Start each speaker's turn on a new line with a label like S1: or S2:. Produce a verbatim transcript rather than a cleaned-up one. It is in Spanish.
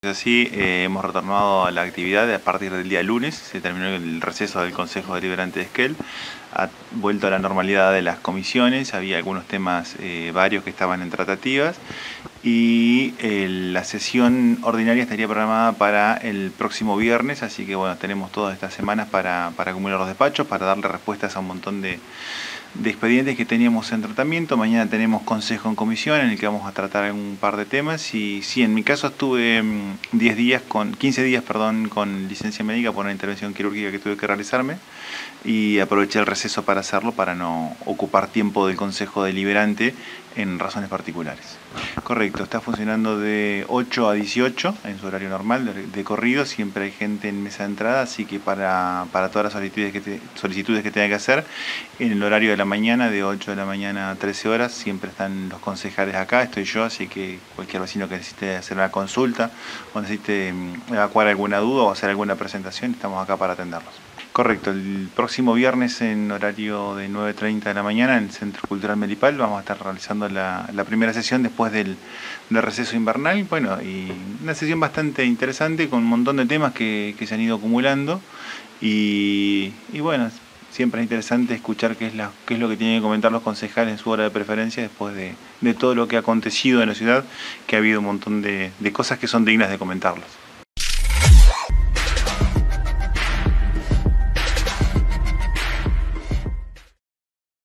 S1: Así eh, hemos retornado a la actividad a partir del día lunes. Se terminó el receso del Consejo Deliberante de Esquel, ha vuelto a la normalidad de las comisiones, había algunos temas eh, varios que estaban en tratativas y eh, la sesión ordinaria estaría programada para el próximo viernes, así que bueno, tenemos todas estas semanas para, para acumular los despachos, para darle respuestas a un montón de, de expedientes que teníamos en tratamiento. Mañana tenemos consejo en comisión en el que vamos a tratar un par de temas y sí, en mi caso estuve diez días con, quince días perdón, con licencia médica por una intervención quirúrgica que tuve que realizarme y aproveché el receso para hacerlo para no ocupar tiempo del consejo deliberante en razones particulares. Correcto, está funcionando de ocho a dieciocho en su horario normal de, de corrido, siempre hay gente en mesa de entrada, así que para, para todas las solicitudes que, te, solicitudes que tenga que hacer, en el horario de la mañana, de ocho de la mañana a trece horas, siempre están los concejales acá, estoy yo, así que cualquier vecino que necesite hacer una consulta o necesite evacuar alguna duda o hacer alguna presentación, estamos acá para atenderlos. Correcto, el próximo viernes en horario de nueve treinta de la mañana en el Centro Cultural Melipal vamos a estar realizando la, la primera sesión después del, del receso invernal. Bueno, y una sesión bastante interesante con un montón de temas que, que se han ido acumulando y, y bueno, siempre es interesante escuchar qué es, la, qué es lo que tienen que comentar los concejales en su hora de preferencia después de, de todo lo que ha acontecido en la ciudad, que ha habido un montón de, de cosas que son dignas de comentarlos.